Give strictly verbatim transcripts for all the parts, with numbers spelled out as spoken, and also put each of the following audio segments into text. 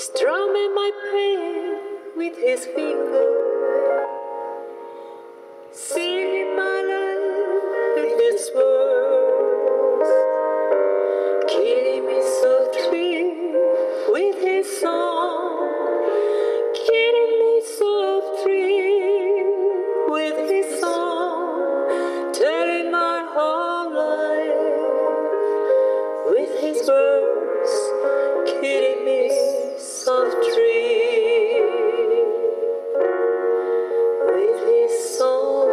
strumming my pain with his finger, singing my life with his words, killing me softly with his song, killing me softly with his song, telling my whole life with his words, killing me softly with his song.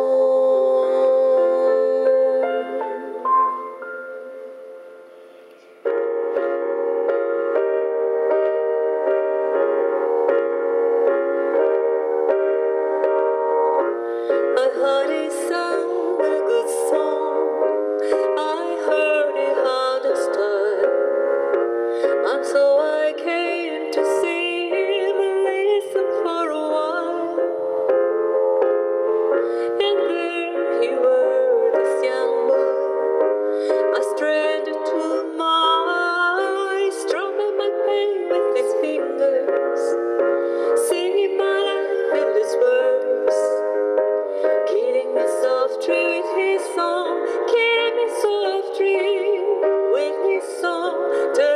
I heard he sang a good song, I heard he had a style, and so I came to see him and listen for a while. And there he were, this young boy, a stranger to my eyes, strumming my pain with his fingers, singing my life with his words, killing me softly with his song, killing me softly with his song.